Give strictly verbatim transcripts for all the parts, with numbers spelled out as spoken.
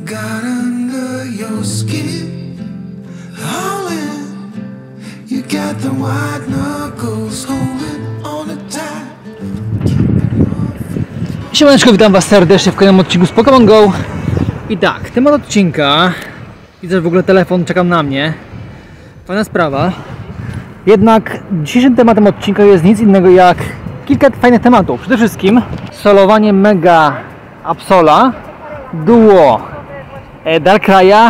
got under your skin, all in. You got the white knuckles holding on a tight. Siemaneczko, witam was serdecznie w kolejnym odcinku z Pokémon Go. I tak, temat odcinka. Widzę, że w ogóle telefon czeka na mnie. Fajna sprawa. Jednak dzisiejszym tematem odcinka jest nic innego jak kilka fajnych tematów. Przede wszystkim solowanie Mega Absola, Duo Darkrai'a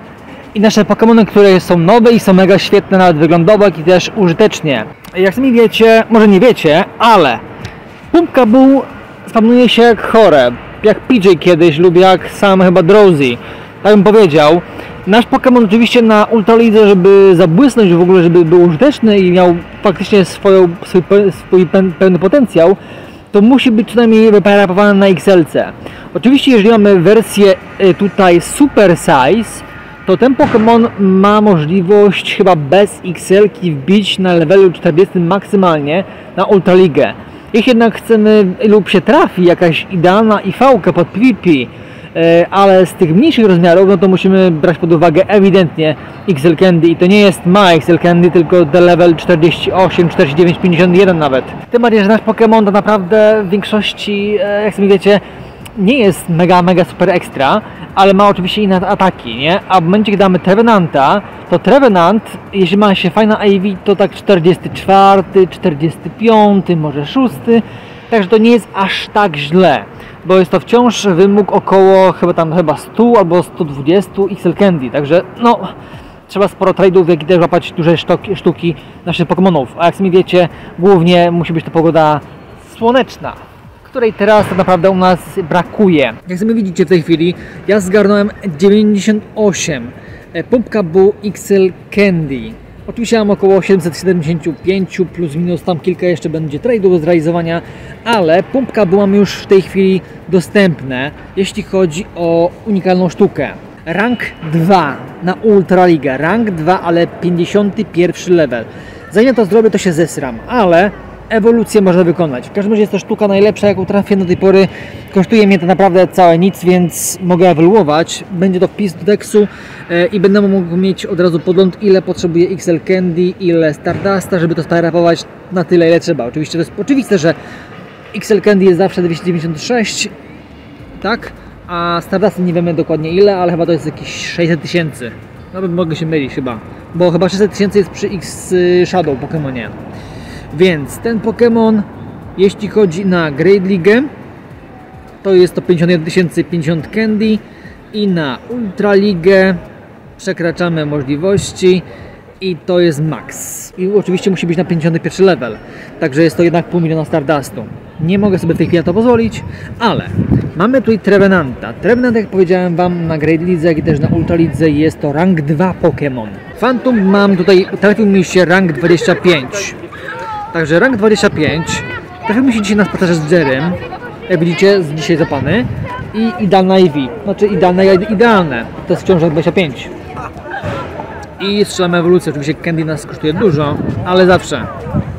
i nasze Pokémony, które są nowe i są mega świetne, nawet wyglądowo, jak i też użytecznie. Jak sami wiecie, może nie wiecie, ale Pumpkaboo spamnuje się jak chore, jak P J kiedyś lub jak sam chyba Drowsy. Tak bym powiedział. Nasz Pokémon oczywiście na Ultra Lidze, żeby zabłysnąć w ogóle, żeby był użyteczny i miał faktycznie swoją, swój, swój pełny potencjał, to musi być co najmniej wyparapowany na X L C. Oczywiście jeżeli mamy wersję tutaj Super Size, to ten Pokémon ma możliwość chyba bez X L-ki wbić na levelu czterdziestym maksymalnie na Ultra Ligę. Jeśli jednak chcemy lub się trafi jakaś idealna I V-ka pod P V P, ale z tych mniejszych rozmiarów, no to musimy brać pod uwagę ewidentnie X L Candy i to nie jest ma X L Candy, tylko the level czterdzieści osiem, czterdzieści dziewięć, pięćdziesiąt jeden nawet. Tym bardziej, że nasz Pokémon to naprawdę w większości, jak sami wiecie, nie jest mega, mega super ekstra, ale ma oczywiście inne ataki, nie? A w momencie, kiedy damy Trevenanta, to Trevenant, jeśli ma się fajna I V, to tak czterdziesty czwarty, czterdziesty piąty, może szósty, także to nie jest aż tak źle, bo jest to wciąż wymóg około chyba tam chyba stu albo stu dwudziestu X L Candy, także no trzeba sporo trade'ów, jak i też łapać duże sztuki, sztuki naszych Pokémonów, a jak sami wiecie, głównie musi być to pogoda słoneczna, której teraz tak naprawdę u nas brakuje. Jak sami widzicie w tej chwili, ja zgarnąłem dziewięćdziesiąt osiem Pumpkaboo X L Candy. Oczywiście mam około siedemset siedemdziesiąt pięć plus minus tam kilka jeszcze będzie trade'ów do zrealizowania, ale Pumpkaboo mamy już w tej chwili dostępne, jeśli chodzi o unikalną sztukę. Rank dwa na Ultra Ligę, rank dwa, ale pięćdziesiąty pierwszy level. Zanim to zrobię, to się zesram, ale ewolucję można wykonać. W każdym razie jest to sztuka najlepsza, jaką trafię do tej pory. Kosztuje mnie to naprawdę całe nic, więc mogę ewoluować. Będzie to wpis do deksu e, i będę mógł mieć od razu podgląd, ile potrzebuję X L Candy, ile Stardusta, żeby to sparapować na tyle, ile trzeba. Oczywiście to jest oczywiste, że X L Candy jest zawsze dwieście dziewięćdziesiąt sześć, tak? A Stardusty nie wiemy dokładnie ile, ale chyba to jest jakieś sześćset tysięcy. Nawet mogę się mylić chyba, bo chyba sześćset tysięcy jest przy X Shadow Pokémonie. Więc ten Pokémon, jeśli chodzi na Great League, to jest to pięćdziesiąt jeden tysięcy pięćdziesiąt Candy i na Ultra League przekraczamy możliwości i to jest max. I oczywiście musi być na pięćdziesiąty pierwszy level, także jest to jednak pół miliona Stardustu. Nie mogę sobie w tej chwili na to pozwolić, ale mamy tutaj Trevenanta. Trevenant, jak powiedziałem wam, na Great League, jak i też na Ultra League jest to rank dwa Pokémon. Phantom mam tutaj, trafił mi się rank dwadzieścia pięć. Także rank dwadzieścia pięć, trafił mi się dzisiaj na spacerze z Jerrym, jak widzicie, z dzisiaj zapany i idealna I V, znaczy idealne, idealne, to jest wciąż dwadzieścia pięć. I strzelamy ewolucję, oczywiście Candy nas kosztuje dużo, ale zawsze.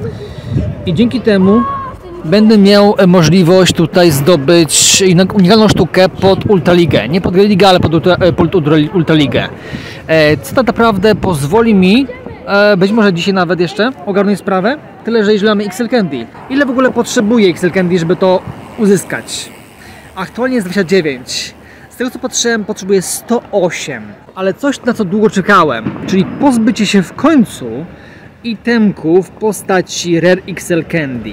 I dzięki temu będę miał możliwość tutaj zdobyć unikalną sztukę pod Ultra Ligę, nie pod Great League, ale pod Ultra, pod Ultra Ligę. Co tak naprawdę pozwoli mi być może dzisiaj nawet jeszcze ogarnąć sprawę, tyle że jeżeli mamy X L Candy. Ile w ogóle potrzebuję X L Candy, żeby to uzyskać? Aktualnie jest dwadzieścia dziewięć. Z tego co patrzyłem, potrzebuję sto osiem. Ale coś, na co długo czekałem, czyli pozbycie się w końcu itemków w postaci Rare X L Candy.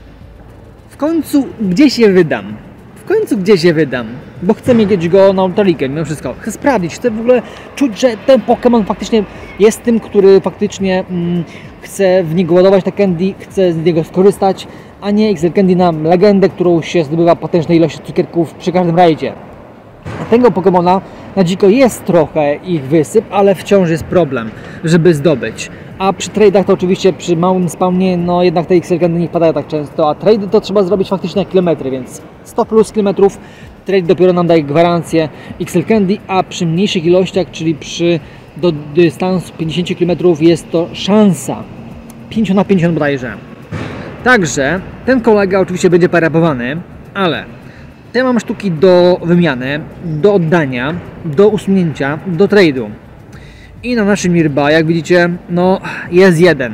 W końcu gdzie się wydam? W końcu gdzie się wydam? Bo chcę mieć go na Ultra League, mimo wszystko. Chcę sprawdzić, chcę w ogóle czuć, że ten Pokémon faktycznie jest tym, który faktycznie mm, chce w niego ładować te candy, chce z niego skorzystać, a nie X L Candy na legendę, którą się zdobywa potężne ilości cukierków przy każdym rajdzie. A tego Pokémona na dziko jest trochę ich wysyp, ale wciąż jest problem, żeby zdobyć. A przy trade'ach to oczywiście przy małym spawnie, no jednak te X L Candy nie wpadają tak często, a trade to trzeba zrobić faktycznie na kilometry, więc sto plus kilometrów. Trade dopiero nam daje gwarancję X L Candy, a przy mniejszych ilościach, czyli przy do dystansu pięćdziesiąt kilometrów jest to szansa pięćdziesiąt na pięćdziesiąt bodajże. Także ten kolega oczywiście będzie parapowany, ale Ja mam sztuki do wymiany, do oddania, do usunięcia, do trade'u. I na naszym Nearby, jak widzicie, no jest jeden.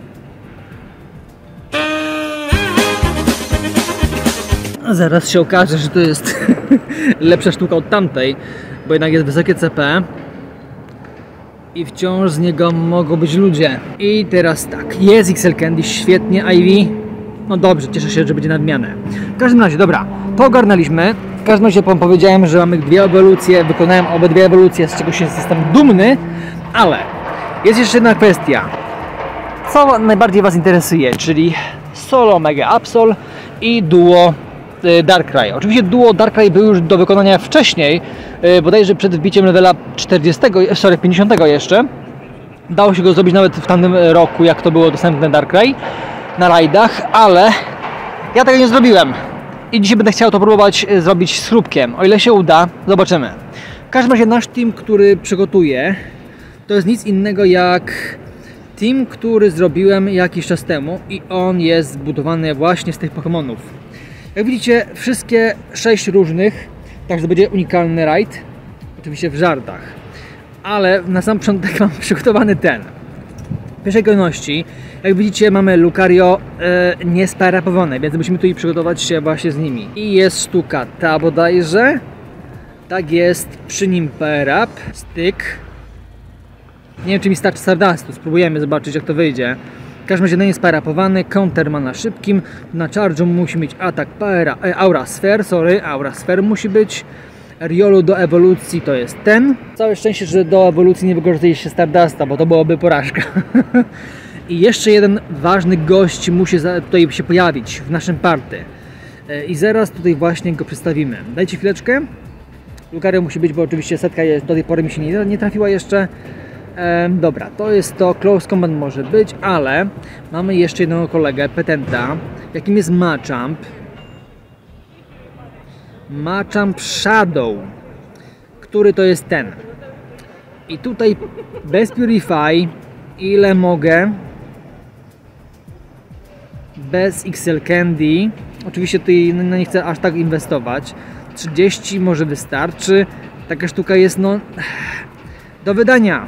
Zaraz się okaże, że to jest lepsza sztuka od tamtej, bo jednak jest wysokie C P i wciąż z niego mogą być ludzie. I teraz tak, jest X L Candy, świetnie, Ivy. No dobrze, cieszę się, że będzie na wymianę. W każdym razie, dobra, to ogarnęliśmy. W każdym razie powiedziałem, że mamy dwie ewolucje, wykonałem obydwie ewolucje, z czego się jestem dumny, ale jest jeszcze jedna kwestia. Co najbardziej Was interesuje, czyli solo Mega Absol i duo Darkrai. Oczywiście duo Darkrai był już do wykonania wcześniej, bodajże przed wbiciem levela czterdziestego, sorry, pięćdziesiątego jeszcze. Dało się go zrobić nawet w tamtym roku, jak to było dostępne Darkrai na rajdach, ale ja tego nie zrobiłem. I dzisiaj będę chciał to próbować zrobić z chrupkiem. O ile się uda, zobaczymy. W każdym razie nasz team, który przygotuje, to jest nic innego jak team, który zrobiłem jakiś czas temu i on jest zbudowany właśnie z tych Pokémonów. Jak widzicie, wszystkie sześć różnych, także to będzie unikalny rajd, oczywiście w żartach. Ale na sam początek mam przygotowany ten. W pierwszej kolejności, jak widzicie, mamy Lucario e, niesparapowane, więc musimy tu przygotować się właśnie z nimi. I jest sztuka ta bodajże. Tak jest, przy nim Power Up, styk. Nie wiem, czy mi starczy Stardustu, spróbujemy zobaczyć, jak to wyjdzie. W każdym razie nie jest parapowany, counter ma na szybkim, na charge'u musi mieć atak Power, e, Aura Sphere, sorry, Aura Sphere musi być. Riolu do ewolucji to jest ten. Całe szczęście, że do ewolucji nie wykorzystuje się Stardusta, bo to byłoby porażka. I jeszcze jeden ważny gość musi tutaj się pojawić w naszym party. I zaraz tutaj właśnie go przedstawimy. Dajcie chwileczkę. Lucario musi być, bo oczywiście setka jest, do tej pory mi się nie, nie trafiła jeszcze. Ehm, dobra, to jest to, Close Combat może być, ale mamy jeszcze jednego kolegę, petenta, jakim jest Machamp. Machamp Shadow, który to jest ten. I tutaj bez Purify, ile mogę, bez X L Candy, oczywiście tutaj no, nie chcę aż tak inwestować, trzydzieści może wystarczy, taka sztuka jest no do wydania.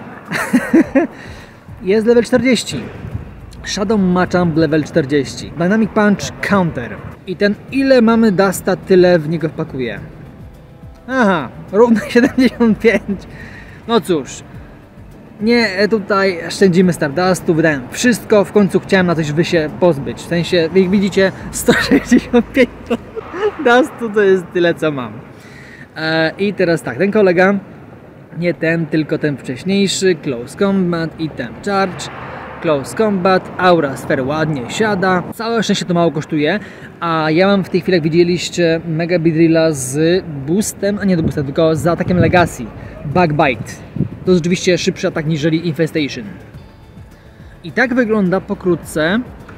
Jest level czterdzieści. Shadow Machamp level czterdzieści. Dynamic Punch Counter. I ten ile mamy Dusta, tyle w niego wpakuje. Aha, równo siedemdziesiąt pięć. No cóż, nie tutaj szczędzimy Stardustu, wydałem wszystko, w końcu chciałem na coś wy się pozbyć. W sensie, jak widzicie, sto sześćdziesiąt pięć Dustu to jest tyle, co mam. Eee, I teraz tak, ten kolega, nie ten, tylko ten wcześniejszy, Close Combat i ten Charge. Close Combat, Aura Sphere ładnie siada, całe szczęście to mało kosztuje, a ja mam w tej chwili, jak widzieliście, Mega Beedrilla z boostem, a nie do boostem, tylko z atakiem Legacy, Bug-Bite. To rzeczywiście szybszy atak niżeli Infestation. I tak wygląda pokrótce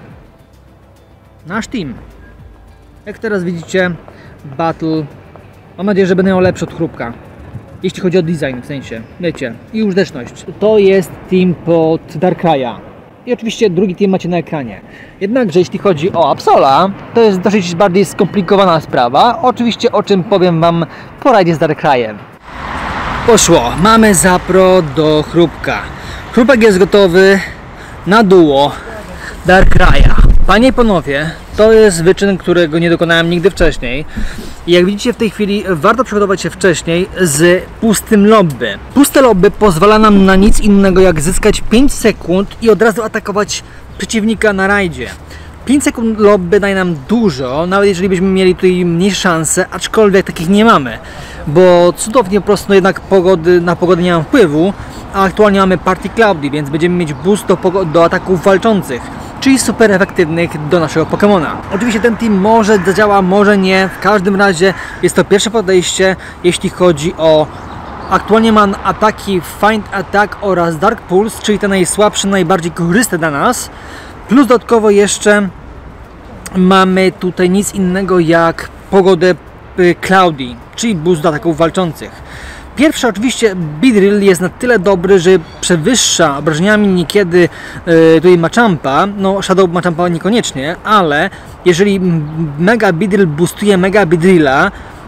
nasz team. Jak teraz widzicie, Battle, mam nadzieję, że będę miał lepszy od chrupka. Jeśli chodzi o design, w sensie, wiecie, i użyteczność. To jest team pod Darkrai'a. I oczywiście drugi team macie na ekranie. Jednakże jeśli chodzi o Absola, to jest dosyć bardziej skomplikowana sprawa. Oczywiście o czym powiem wam po rajdzie z Darkrai'em. Poszło, mamy zapro do chrupka. Chrupek jest gotowy na duo Darkrai'a. Panie i panowie, to jest wyczyn, którego nie dokonałem nigdy wcześniej. I jak widzicie w tej chwili warto przygotować się wcześniej z pustym lobby. Puste lobby pozwala nam na nic innego jak zyskać pięć sekund i od razu atakować przeciwnika na rajdzie. pięć sekund lobby daje nam dużo, nawet jeżeli byśmy mieli tutaj mniejsze szanse, aczkolwiek takich nie mamy. Bo cudownie po prostu jednak pogody, na pogodę nie mam wpływu, a aktualnie mamy Party Cloudy, więc będziemy mieć boost do, do ataków walczących, czyli super efektywnych do naszego Pokemona. Oczywiście ten team może zadziała, może nie, w każdym razie jest to pierwsze podejście, jeśli chodzi o... Aktualnie mam ataki Find Attack oraz Dark Pulse, czyli te najsłabsze, najbardziej korzystne dla nas. Plus dodatkowo jeszcze mamy tutaj nic innego jak pogodę Cloudy, czyli boost do ataków walczących. Pierwszy oczywiście Beedrill jest na tyle dobry, że przewyższa obrażeniami niekiedy yy, tutaj Machampa, no Shadow Machampa niekoniecznie, ale jeżeli Mega Beedrill boostuje Mega Beedrilla,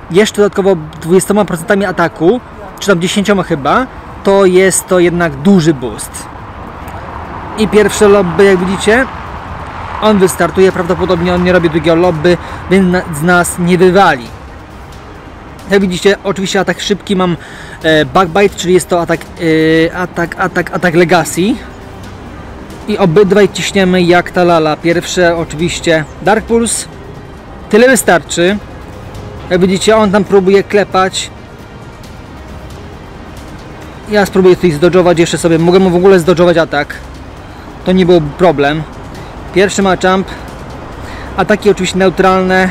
jeszcze dodatkowo dwudziestoma procentami ataku, czy tam dziesięcioma chyba, to jest to jednak duży boost. I pierwsze lobby, jak widzicie, on wystartuje, prawdopodobnie on nie robi drugiego lobby, więc z nas nie wywali. Jak widzicie, oczywiście atak szybki, mam e, backbite, czyli jest to atak, e, atak, atak, atak legacy. I obydwaj ciśniemy jak ta lala. Pierwsze oczywiście Dark Pulse. Tyle wystarczy. Jak widzicie, on tam próbuje klepać. Ja spróbuję tutaj zdodżować jeszcze sobie. Mogę mu w ogóle zdodżować atak. To nie był problem. Pierwszy ma jump. Ataki oczywiście neutralne.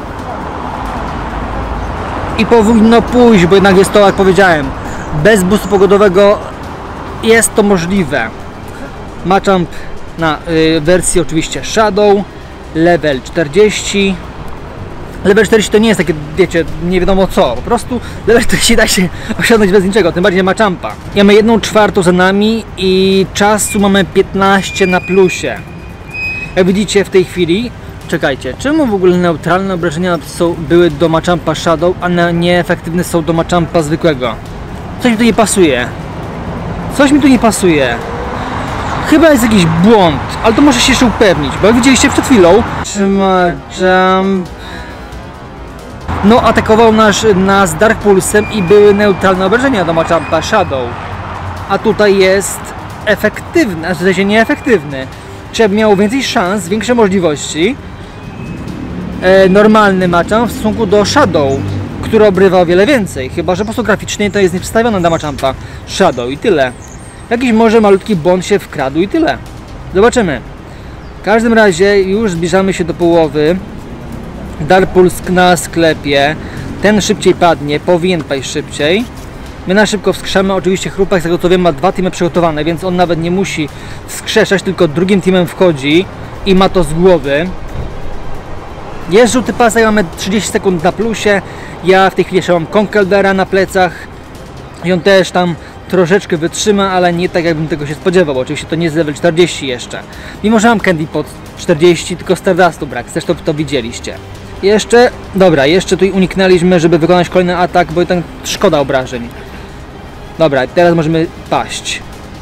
I powinno pójść, bo jednak jest to, jak powiedziałem, bez boostu pogodowego jest to możliwe. Ma jump na y, wersji oczywiście Shadow, level czterdzieści. Level czterdzieści to nie jest takie, wiecie, nie wiadomo co, po prostu level czterdzieści da się osiągnąć bez niczego, tym bardziej ma jumpa. Mamy jedną czwartą za nami i czasu mamy piętnaście na plusie. Jak widzicie w tej chwili, czekajcie, czemu w ogóle neutralne obrażenia są, były do Machampa Shadow, a nieefektywne są do Machampa zwykłego? Coś mi tu nie pasuje. Coś mi tu nie pasuje. Chyba jest jakiś błąd, ale to muszę się jeszcze upewnić, bo jak widzieliście przed chwilą, trzyma jump. No, atakował nas, nas Dark Pulsem i były neutralne obrażenia do Machampa Shadow. A tutaj jest efektywny, a w sensie nieefektywny. Czy miał więcej szans, większe możliwości. E, normalny Machamp w stosunku do Shadow, który obrywa o wiele więcej. Chyba że po prostu graficznie to jest nieprzestawione dla Machampa Shadow i tyle. Jakiś może malutki błąd się wkradł i tyle. Zobaczymy. W każdym razie już zbliżamy się do połowy. Dark Pulse na sklepie. Ten szybciej padnie, powinien paść szybciej. My na szybko wskrzeszamy. Oczywiście Chrupek, z tego co wiem, ma dwa teamy przygotowane, więc on nawet nie musi wskrzeszać, tylko drugim teamem wchodzi i ma to z głowy. Jest żółty pasek, mamy trzydzieści sekund na plusie. Ja w tej chwili jeszcze mam Conkeldera na plecach i on też tam troszeczkę wytrzyma, ale nie tak jakbym tego się spodziewał. Oczywiście to nie jest level czterdzieści jeszcze. Mimo że mam Candy pod czterdzieści, tylko Stardustu brak. Zresztą to widzieliście. Jeszcze, dobra, jeszcze tutaj uniknęliśmy, żeby wykonać kolejny atak, bo i tak szkoda obrażeń. Dobra, teraz możemy paść.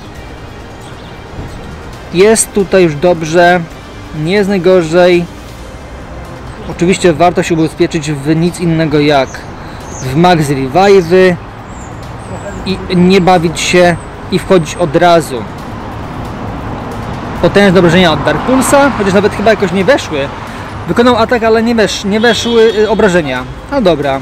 Jest tutaj już dobrze. Nie jest najgorzej. Oczywiście warto się ubezpieczyć w nic innego jak w Max Revive'y i nie bawić się i wchodzić od razu. Potężne obrażenia od Dark Pulsa, chociaż nawet chyba jakoś nie weszły. Wykonał atak, ale nie, wesz, nie weszły obrażenia. No dobra.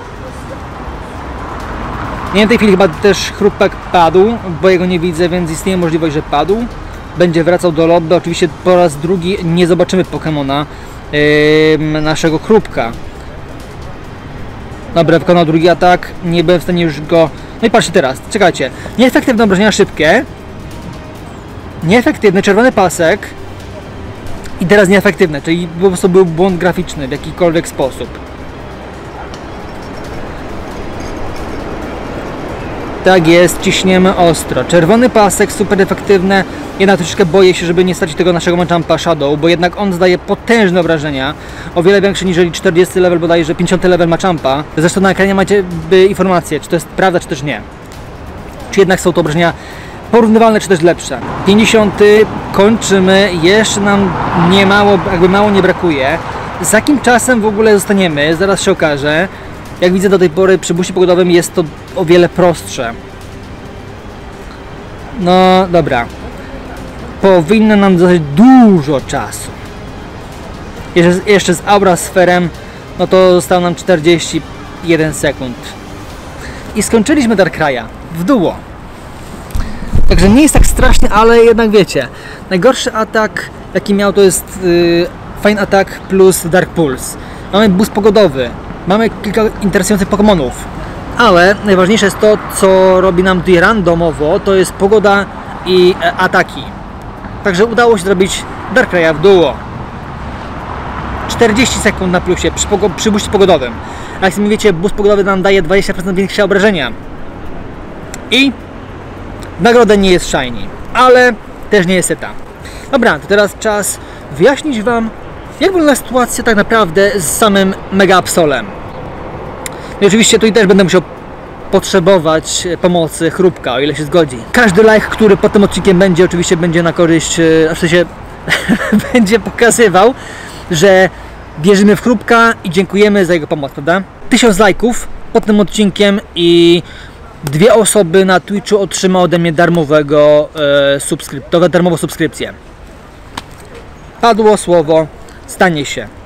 Nie, w tej chwili chyba też Chrupek padł, bo jego nie widzę, więc istnieje możliwość, że padł. Będzie wracał do lobby. Oczywiście po raz drugi nie zobaczymy Pokemona yy, naszego Chrupka. Dobra, wykonał drugi atak. Nie byłem w stanie już go... No i patrzcie teraz, czekajcie. Nieefektywne obrażenia szybkie. Nieefektywny czerwony pasek. I teraz nieefektywne, czyli po prostu był błąd graficzny w jakikolwiek sposób. Tak jest, ciśniemy ostro. Czerwony pasek, super efektywne. Jednak troszeczkę boję się, żeby nie stracić tego naszego Machampa Shadow, bo jednak on zdaje potężne obrażenia. O wiele większe niż czterdziesty level, bodajże pięćdziesiąty level Machampa. Zresztą na ekranie macie informację, czy to jest prawda, czy też nie. Czy jednak są to obrażenia porównywalne, czy też lepsze. pięćdziesiąty kończymy, jeszcze nam nie mało, jakby mało nie brakuje. Z jakim czasem w ogóle zostaniemy, zaraz się okaże. Jak widzę do tej pory przy booście pogodowym jest to o wiele prostsze. No dobra. Powinno nam zostać dużo czasu. Jeszcze, jeszcze z Aura Sferem, no to zostało nam czterdzieści jeden sekund. I skończyliśmy Darkraya w duo. Także nie jest tak straszny, ale jednak wiecie, najgorszy atak jaki miał to jest yy, Fine Attack plus Dark Pulse. Mamy boost pogodowy, mamy kilka interesujących Pokemonów, ale najważniejsze jest to, co robi nam tutaj randomowo, to jest pogoda i e, ataki. Także udało się zrobić Darkraya w duo. czterdzieści sekund na plusie przy, przy booście pogodowym. A jak sami wiecie, boost pogodowy nam daje dwadzieścia procent większe obrażenia. I nagroda nie jest shiny, ale też nie jest eta. Dobra, to teraz czas wyjaśnić wam, jak wygląda sytuacja tak naprawdę z samym Mega Absolem. I oczywiście tutaj też będę musiał potrzebować pomocy Chrupka, o ile się zgodzi. Każdy like, który pod tym odcinkiem będzie, oczywiście będzie na korzyść, w sensie będzie pokazywał, że wierzymy w Chrupka i dziękujemy za jego pomoc, prawda? Tysiąc lajków pod tym odcinkiem i dwie osoby na Twitchu otrzyma ode mnie darmowego e, subskryptowe, darmową subskrypcję. Padło słowo, stanie się.